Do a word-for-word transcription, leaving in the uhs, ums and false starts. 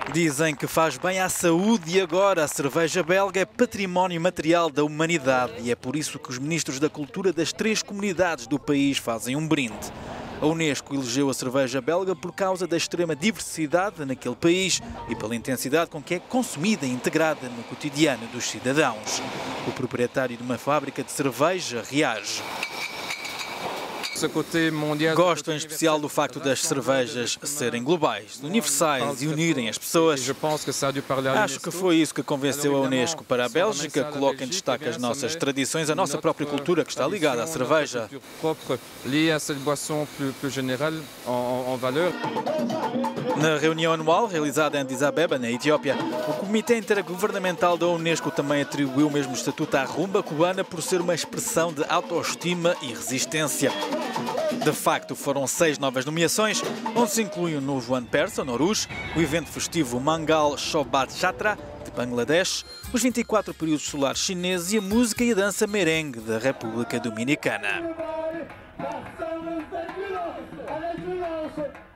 Dizem que faz bem à saúde e agora a cerveja belga é património material da humanidade e é por isso que os ministros da cultura das três comunidades do país fazem um brinde. A Unesco elegeu a cerveja belga por causa da extrema diversidade naquele país e pela intensidade com que é consumida e integrada no cotidiano dos cidadãos. O proprietário de uma fábrica de cerveja reage. Gosto em especial do facto das cervejas serem globais, universais e unirem as pessoas. Acho que foi isso que convenceu a Unesco para a Bélgica, coloca em destaque as nossas tradições, a nossa própria cultura que está ligada à cerveja. Na reunião anual realizada em Addis Abeba, na Etiópia, o Comitê Intergovernamental da Unesco também atribuiu o mesmo estatuto à rumba cubana por ser uma expressão de autoestima e resistência. De facto, foram seis novas nomeações, onde se inclui o novo ano persa, Nowruz, o evento festivo Mangal Shobat Chatra, de Bangladesh, os vinte e quatro períodos solares chineses e a música e a dança merengue da República Dominicana.